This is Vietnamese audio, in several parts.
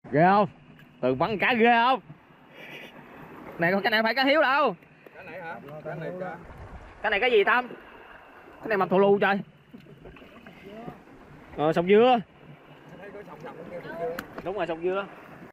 Ghê không? Từ bắn cá ghê không? Này con cái này phải cá hiếu đâu. Cái này hả? Cái này cái gì Tâm? Cái này mập thù lù trời. Sòng dưa. Đúng rồi, sòng dưa.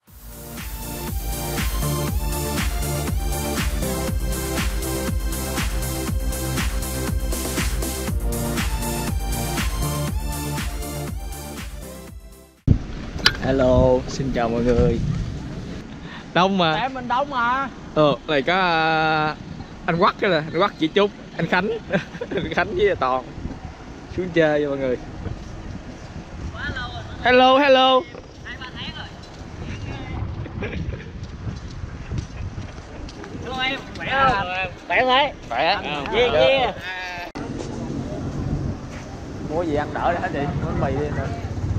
Hello, xin chào mọi người. Đông mà. Em mình đông mà. Này có anh Quắc cái nè, anh Quắc chị Trúc, anh Khánh, anh Khánh với Toàn xuống chơi cho mọi người. Hello, hello. 2-3 tháng rồi. Hello em, khỏe không? Khỏe không ấy? Khỏe. Yeah. Mua gì ăn đỡ hả chị? Mua bánh mì đi nè.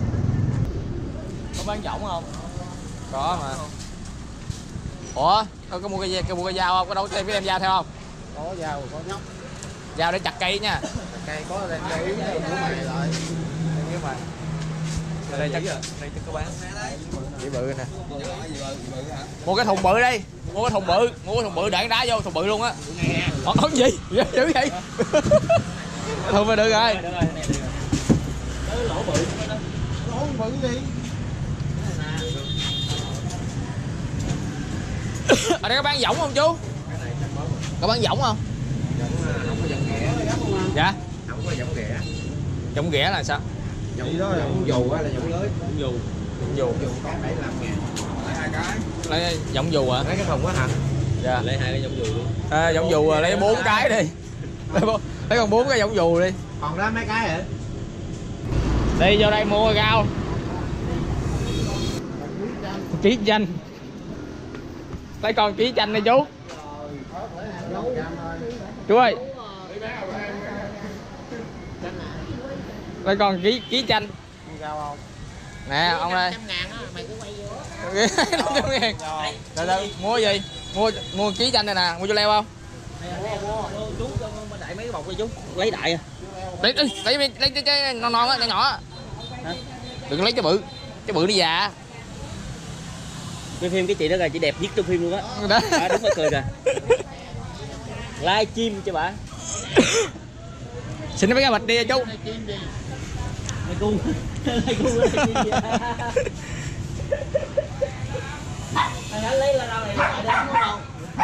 Có bán rỗng không? Có mà. Ủa, có mua cái dao không? Có đâu có đem dao theo không? Có dao, có nhóc. Dao để chặt cây nha. Cây có đem để của mày lại. Nhưng mà đây chắc có bán. Chỉ bự nè. Mua cái thùng bự đi. Mua cái thùng bự để đá vô thùng bự luôn á. Cái gì? Dữ vậy? Thùng mà được rồi. Lỗ bự gì? Ở đây có bán võng không chú? Có bán võng không? Không có võng ghẻ. Dạ? Không có võng ghẻ. Võng ghẻ là sao? Võng đó là võng dù hay là võng lưới? Võng dù. Dù. Dù có 75.000. Lấy 2 cái. Lấy võng dù hả? Lấy cái thùng á hả? Dạ. Lấy 2 cái võng dù luôn. Võng dù lấy 4 cái đi. Lấy còn 4 cái võng dù đi. Còn đó mấy cái hả? Đi vô đây mua rau. Ký chanh. Lấy con ký chanh đi chú. Chú ơi. Lấy con ký chanh. Rau không? Nè ông đây. 500.000 á, mày cứ quay vô. 500.000. Rồi mua gì? Mua ký chanh này nè, mua cho leo không? Mua. Chú cho đại mấy cái bọc đi chú. Lấy đại à. Lấy cái non á, nhỏ á. Đừng lấy cái bự đi già. Cái phim cái chị đó là chị đẹp nhất trong phim luôn á. Đó. Đúng phải cười kìa. Live chim cho bà. Xin mấy cái bịch đi chú. Mày cung. Mày cung Anh lấy rau này đúng không?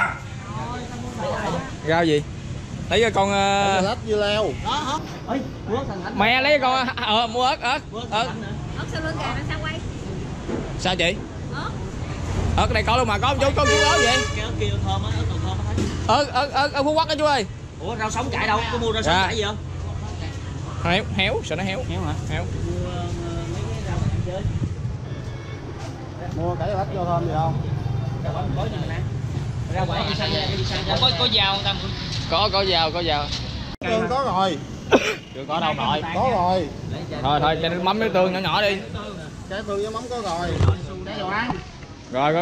Rau gì? Lấy cái con Lách dưa leo. Đó. Ơi, mẹ lấy con mua ớt. Ớt sao lên gà sao quay? Sao chị? Ớt. Ớt cái này có luôn mà, có chú ớt vậy? Cái ớt kia thơm á, ớt còn thơm á. Ớt Phú Quốc á chú ơi. Ủa rau sống chạy đâu? Có mua rau sống chạy gì không? Héo, sợ nó héo. Héo hả? Héo. Mua mấy cái rau ăn chơi. Mua cải lách vô thơm gì không? Rau bánh có gì nè. Rau quả đi sang có dao không Tâm? Có dao. Tương có rồi. Chưa có đâu nội. Có rồi. Thôi cho nước mắm nước tương nhỏ đi. Trái tương với mắm có rồi. Để đồ ăn. Rồi.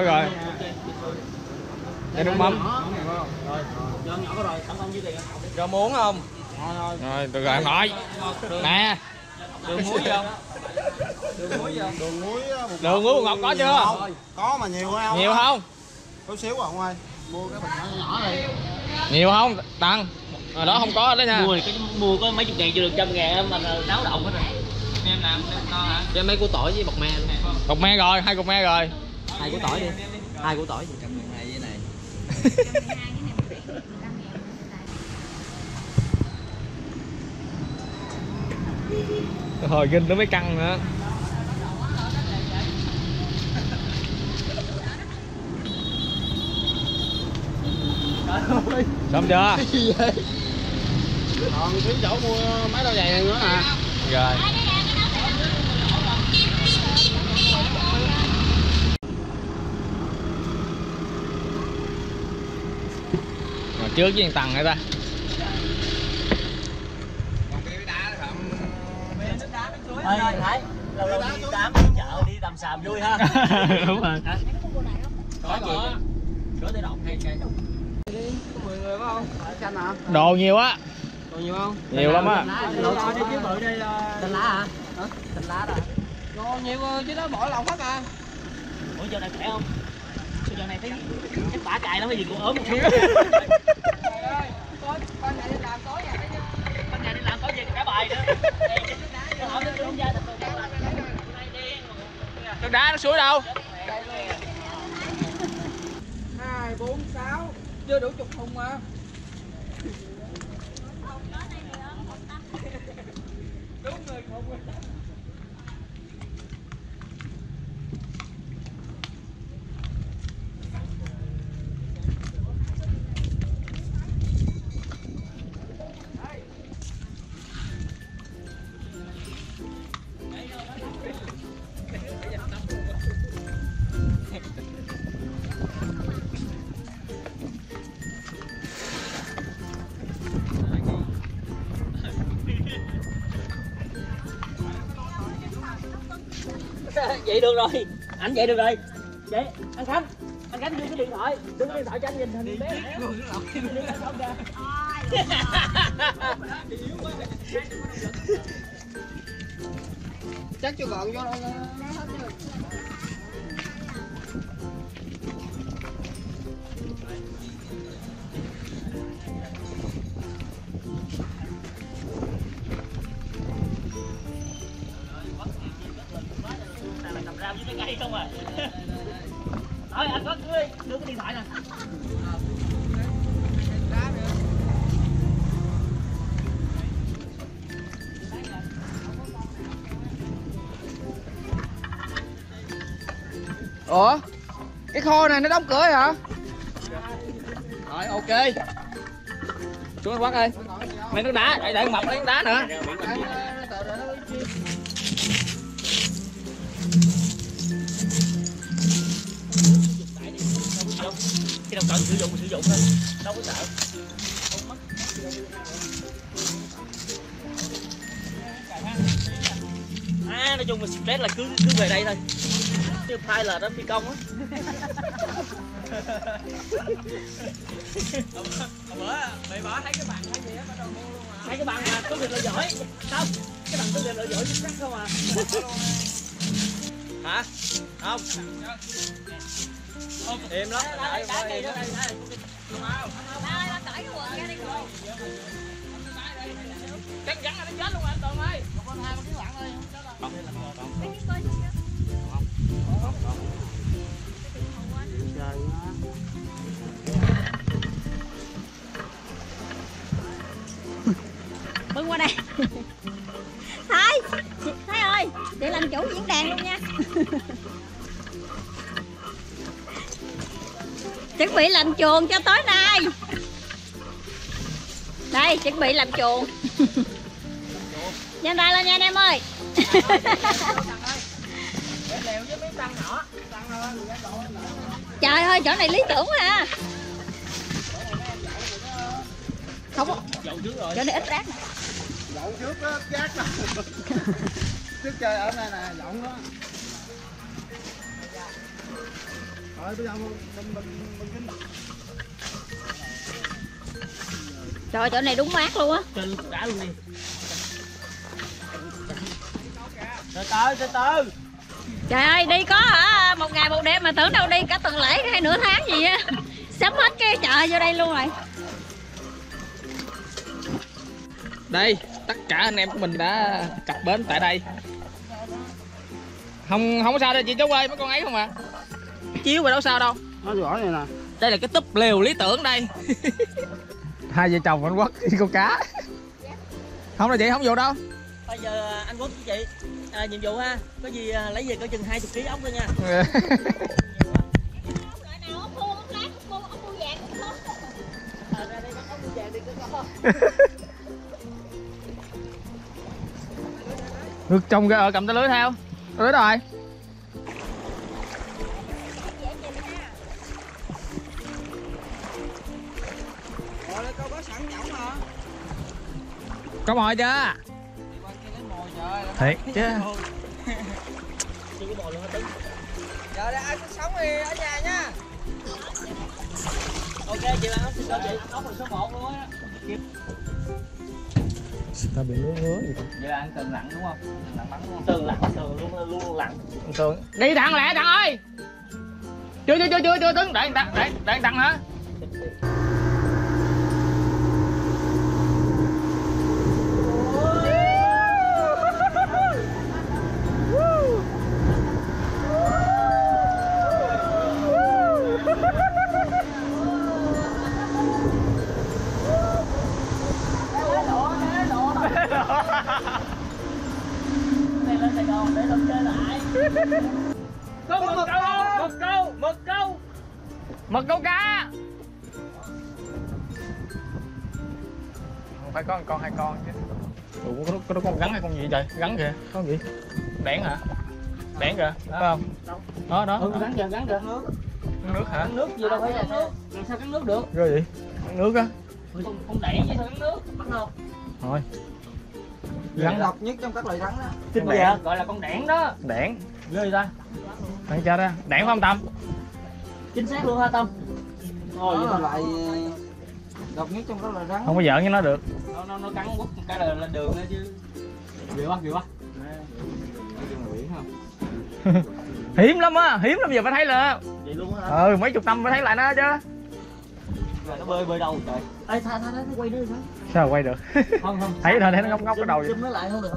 Cho nước mắm. Cho nhỏ có rồi, sản phẩm dưới tiền. Cho muốn không? Rồi, được rồi nội. Nè. Đường muối không? Đường muối Đường muối bột ngọt có chưa? Có mà nhiều không? Nhiều không? Có xíu à ông ơi. Mua cái bịch nhỏ đi. Nhiều không? Tăng. Rồi đó không có đấy nha. Mua có mấy chục ngàn chưa được 100.000 mà náo động hết rồi. Em làm no hả? Cho mấy củ tỏi với bột me. Cục me rồi, 2 cục me rồi. 2 củ tỏi đi. 2 củ tỏi. 112 với này. Hồi kinh nó mới căng nữa. Xong chưa? Cái gì vậy? Còn tí chỗ mua mấy đôi giày này nữa nè. Rồi. Rồi trước với Tầng hả ta? Ê Thái, lâu lâu đi đám đi chợ đi tầm xàm vui ha. Đúng rồi. Có gì? Có thể động hay cây. Có 10 người phải không? Xanh hả? Đồ nhiều á. Đồ nhiều không? Nhiều lắm á. Lột đi chứ bự đây là Xanh lá hả? Xanh lá đó. Đồ nhiều chứ đó bỏ lòng hết à. Ủa giờ này khỏe không? Giờ này thấy chắc bả cài lắm, cái gì cũng ốm một xíu. Ban ngày đi làm tối về cả bài nữa. Tôi hỏi tôi không ra được Con đá nó suối đâu? 2, 4, 6 chưa đủ chục thùng mà. Đúng người không. vậy được rồi, anh vậy được rồi. Vậy anh Khánh đưa cái điện thoại cho anh nhìn hình bé. Chắc chưa gọn vô đâu. Cầm rau với cái cây không à. Thôi anh có đưa cái điện thoại nè. Ủa? Cái kho này nó đóng cửa hả? Rồi ok. Xuống anh Quắc ơi. Mấy nước đá, để mọc lấy nước đá nữa. Khi nào cần sử dụng thôi, đâu có sợ. Không mất. Nói chung là stress là cứ về đây thôi. Chứ file là đó phi công á. Bữa bị bỏ thấy cái bàn hay gì á, bắt đầu mua luôn mà. Thấy cái bàn mà có việc là giỏi. Không, cái bằng có việc là giỏi chính xác không à. Hả? Không. Im lắm. Đây, Ba ơi, ba cởi cái quần ra đi rồi. Chắc chắn là nó chết luôn anh Tùng ơi. Con 2 cái lạng đây. Bưng qua đây. Thái ơi, chị làm chủ diễn đàn luôn nha. Chuẩn bị làm chuồng cho tối nay. Đây, chuẩn bị làm chuồng. Nhanh tay lên nha anh em ơi. Trời ơi, chỗ này lý tưởng quá ha. Không có. Chỗ này ít rác nè. Dọn trước đó, rác đó. Trước chơi ở đây nè, dọn đó. Rồi bây giờ mình kính. Trời ơi, chỗ này đúng mát luôn á. Trên đã luôn đi. Từ từ. Trời ơi, đi có hả? Một ngày một đêm mà tưởng đâu đi cả tuần lễ hay nửa tháng gì á. Sắm hết cái chợ vô đây luôn rồi. Đây, tất cả anh em của mình đã cập bến tại đây. Không có sao đâu chị chú ơi, mấy con ấy không à. Chiếu rồi đâu sao đâu. Nó giỏi này nè. Đây là cái túp lều lý tưởng đây. Hai vợ chồng anh Quốc đi câu cá. Không là chị không vô đâu. Bây giờ anh Quốc với chị nhiệm vụ ha, có gì lấy về cỡ chừng 20 kg ốc thôi nha. Ngược trong cái cầm tay lưới theo. Lưới rồi. Rồi đây câu có sẵn nhỏng hả? Có mồi chưa? Thiệt chứ. Chưa có mồi luôn hết tính. Giờ đây ai cứ sống thì ở nhà nha. Ok chị làm ốc xin cho chị, ốc là số 1 luôn á. Tao bị ngứa gì vậy? Giờ ăn tường lặn đúng không? Tường lặn bắn đúng không? Tường lặn, tường luôn lặn. Tường. Đi thẳng lẹ thằng ơi. Chưa Tuấn, để anh Tăng hả? Lên Sài Gòn để lên chơi lại. Có mực câu, mực câu cá. Phải có một con 2 con chứ. Ủa, có con rắn hay con gì trời? Rắn kìa, có con gì? Đẻn hả? Đẻn kìa, phải không? Đó. Rắn kìa. Nước hả? Cắn nước gì đâu phải là làm sao cắn nước được? Rồi gì? Nước á. Không đẩy chứ sao cắn nước, bắt không? Thôi. Rắn độc nhất trong các loại rắn đó. Chính bây giờ gọi là con đẻn đó. Đẻn. Ghê ta. Đẻn cho ra. Đẻn phải không Tâm? Chính xác luôn ha Tâm. Đó là loại độc nhất trong các loại rắn. Không có giỡn với nó được. Nó cắn quất một cái là lên đường đó chứ. Ghê quá. Hiếm lắm giờ phải thấy là. Vậy luôn hả? Mấy chục năm mới thấy lại nó chứ. Rồi nó bơi đâu trời. Ê tha nó quay nữa sao? Sao quay được? Không. Thấy thôi, thấy nó ngóc cái đầu vậy. Zoom nó lại không được.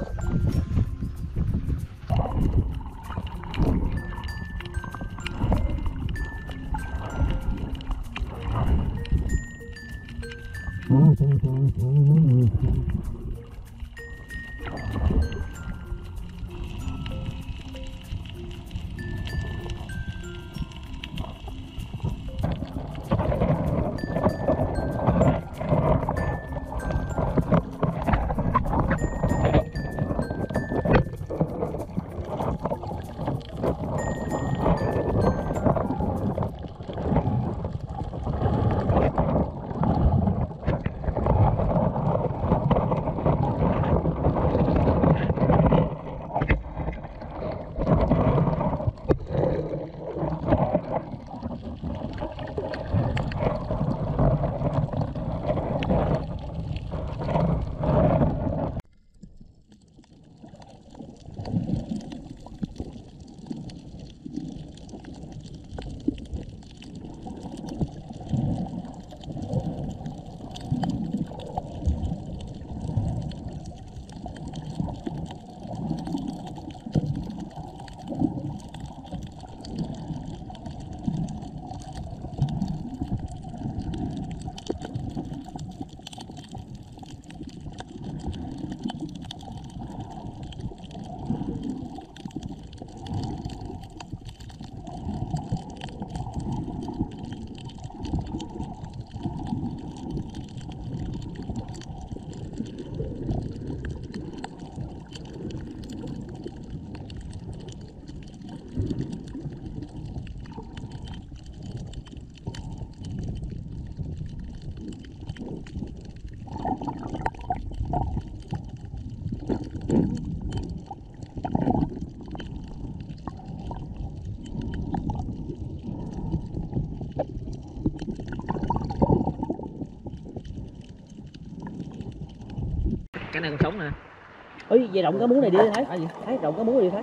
Cái này còn sống nè. Ôi, về động cái muỗng này đi thấy. Thấy động cái muỗng này đi thấy.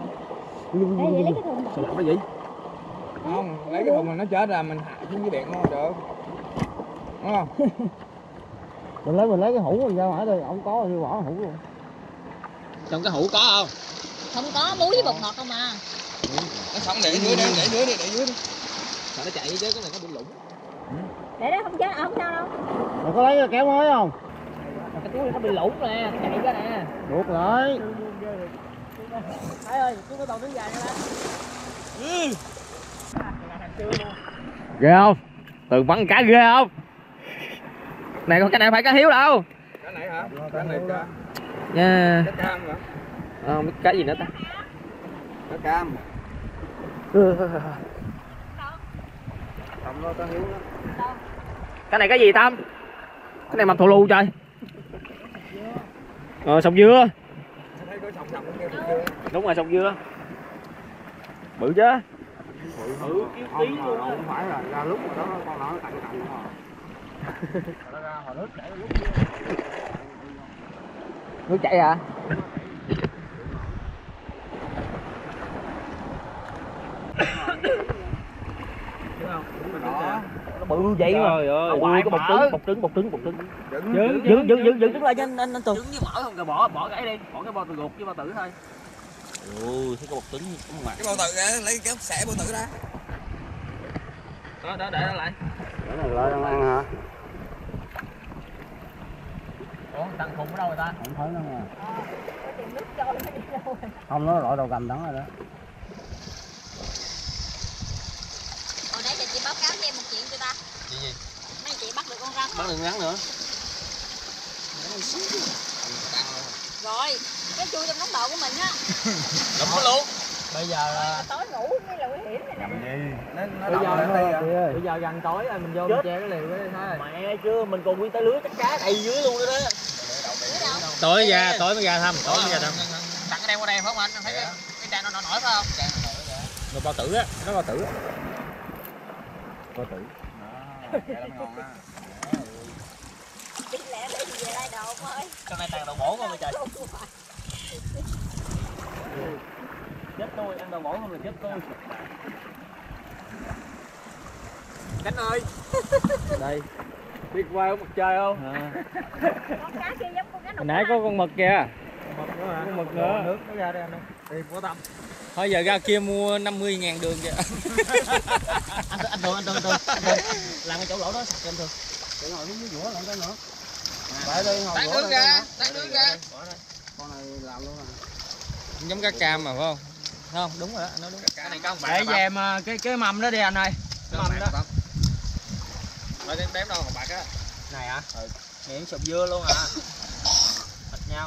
Ê, vậy lấy cái thùng. Sao làm cái gì? Không, lấy cái thùng mà nó chết ra mình hạ xuống dưới biển không được. Đúng không? Mình lấy cái hũ rồi ra ngoài đây, không có thì bỏ hũ luôn. Trong cái hũ có không? Không có, muối với bột ngọt không à. Nó sống để dưới đi, để dưới đi. Sợ nó chạy chứ, cái này nó bị lủng. Để đó không chết, không sao đâu. Mày có lấy kéo mới không? Cái túi này nó bị lủng nè, nó chạy ra nè. Buộc lại. Thái ơi, chú có toàn đứng dài ra. Ghê không? Tường bắn cá ghê không? Này con cái này phải cá hiếu đâu. Cái này hả? Cái này cá. Nha. Cá cam hả? Không biết cá gì nữa ta. Cá cam. Tầm lo cá hiếu đó. Cái này cái gì Tâm? Cái này mập thù lù trời. Sòng dưa. Đúng rồi, sòng dưa. Bự chứ. Kêu tí luôn á. Không phải là ra lúc đó con nó cạnh mà. Nước chảy hả? nó bự vậy mà. Trời ơi, có bột trứng. Dựng đứng lại cho anh Tùng. Trứng với mỡ không kìa, bỏ cái đi, bỏ cái bao tử ruột với bao tử thôi. Ôi, thấy có bột trứng không mà. Cái bao tử ra, lấy cái xẻ bao tử ra. Đó, để nó lại. Cái này lại đang ăn hả? Ủa, thằng Khùng ở đâu rồi ta? Không thấy nó nha. Không, nó lội đầu cầm đắng rồi đó. Hồi nãy giờ chị báo cáo cho em một chuyện chưa ta? Chuyện gì? Mấy chị bắt được con rắn. Bắt được rắn nữa. Rồi, cái chui trong đống đồ của mình á. Đập nó luôn. Bây giờ là Tối ngủ mới là nguy hiểm này nè. bây giờ gần tối rồi mình vô mình che cái liều cái thôi. Mẹ chưa, mình còn nguyên tay lưới chắc cá đầy dưới luôn đó. Tối mới ra thăm, Tặng cái đem qua đây phải không anh? Thấy cái trang nó nổi phải không? Rồi bao tử á, nó bao tử á. Bao tử. Ngon á. Đi lẹ để về đây đồ ơi. Cái này toàn đồ bổ không vậy trời. Chết tôi, ăn đồ bổ không là chết tôi. Cánh ơi. Đây. Biết qua có mặt chơi không? Con cá kia giống con cá Hồi nãy có con mực kìa. Con mực nữa. Nước nó ra đây anh ơi. Đi của Tâm. Thôi giờ ra kia mua 50.000 đường kìa. Anh Tường. Làm cái chỗ lỗ đó sạch cho anh Tường. Để ngồi xuống dưới vũa làm cái nữa. Phải đi ngồi vũa ra. Tán nước ra. Con này làm luôn à. Giống cá cam mà phải không? Không, đúng rồi đó, anh nói đúng. Cá này có không Để về em cái mâm đó đi anh ơi. Cái mâm đó. Rồi đếm đâu còn bạc á. Này hả? Ừ. Miệng sụp dưa luôn à. Thịt nhau.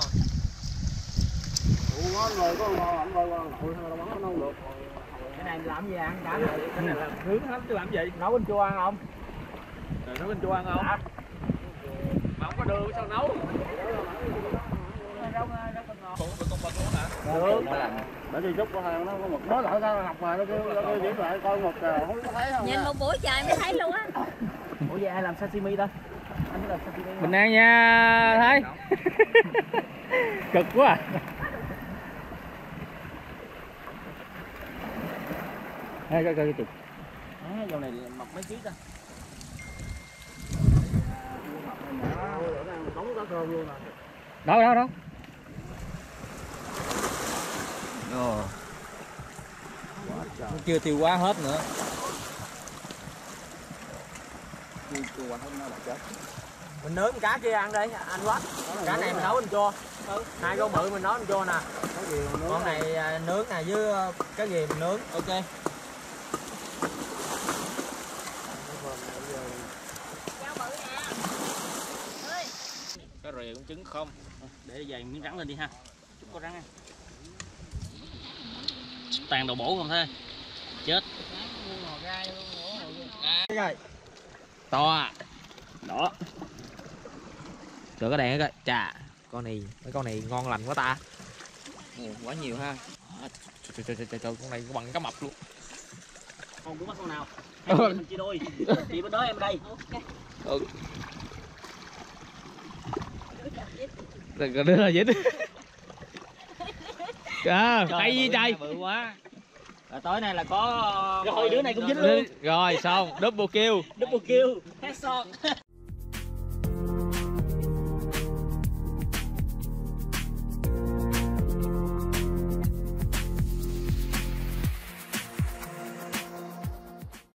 Ủa ngon rồi, có ngon anh coi ngồi sao đâu bắn nó được. Cái này làm gì ăn cá này? Cái này là nướng hết chứ làm gì? Nấu canh chua ăn không? Rồi nấu canh chua ăn không? Mà không có đường sao nấu? Con bật luôn hả? Được. Để đi giúp con hàng nó có một nói lại ra học mà nó kêu diễn lại coi một không có thấy không. Nhìn một buổi trời mới thấy luôn á. Ủa vậy ai làm sashimi ta? Anh làm sashimi. Bình an nha, Thái. Cực quá à. Đây coi cái chụp. Dòng này mọc mấy ký ta? Đâu. Chưa tiêu quá hết nữa. Mình nướng cá kia ăn đi, anh quá. Cá này mình nấu anh chua. Hai con bự mình nấu anh chua nè. Con này nướng nè với cái gì mình nướng. Ok. Có rìa cũng trứng không. Để dày miếng rắn lên đi ha. Chút có rắn ăn. Toàn đồ bổ không thôi. Chết. To à. Đó. Được cái đèn coi. Chà, mấy con này ngon lành quá ta. Quá nhiều ha. Trời, con này bằng cá mập luôn. Con cũng bắt con nào? Mình chia đôi. Chị bên đó em đây. Ừ. Đừng đưa ra dính. Hay gì trời. Bự quá. Rồi tối nay là có. Rồi đứa này cũng dính luôn. Rồi xong, double kill. Double kill. Headshot.